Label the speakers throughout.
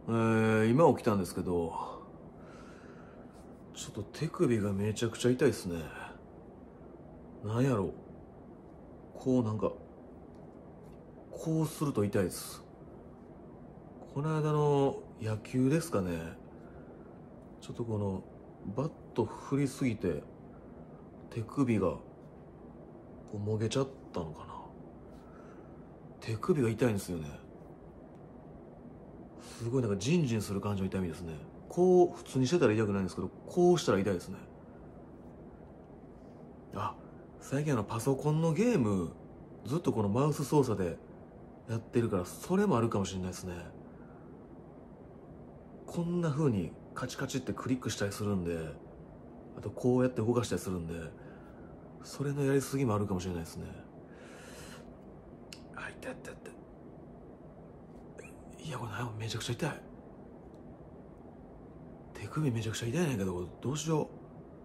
Speaker 1: 今起きたんですけど、ちょっと手首がめちゃくちゃ痛いですね。なんやろ、なんかこうすると痛いです。この間の野球ですかね、ちょっとバット振りすぎて手首がもげちゃったのかな。手首が痛いんですよね。すごいジンジンする感じの痛みですね。こう普通にしてたら痛くないんですけど、こうしたら痛いですね。最近パソコンのゲームずっとこのマウス操作でやってるから、それもあるかもしれないですね。こんな風にカチカチってクリックしたりするんで、あとこうやって動かしたりするんで、それのやりすぎもあるかもしれないですね。痛い痛い痛い。いや、これめちゃくちゃ痛い。手首めちゃくちゃ痛いねんけど、どうしよ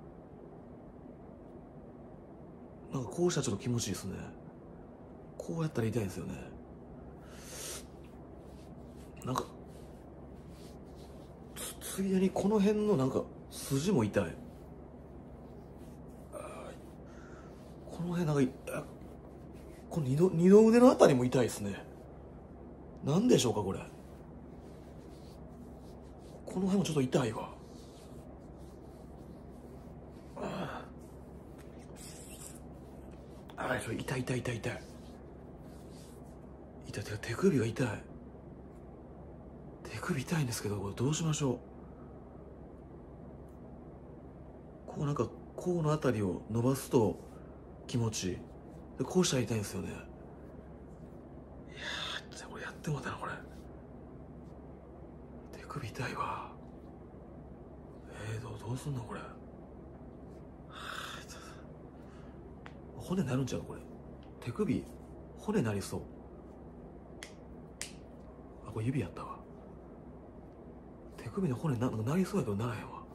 Speaker 1: う。こうしたらちょっと気持ちいいですね。こうやったら痛いんですよね。ついでにこの辺の筋も痛い。この辺この二の腕のあたりも痛いですね。なんでしょうかこれ。この辺もちょっと痛いわ。痛い痛い痛い痛い。手首が痛い。手首痛いんですけど、これどうしましょう。こうのあたりを伸ばすと気持ちいい。でこうしたら痛いんですよね。いやー、これやってもうたなこれ。手首痛いわ。どうすんのこれ。骨なるんちゃうこれ。手首骨なりそう。これ指やったわ。手首の骨なりそうやけどならへんわ。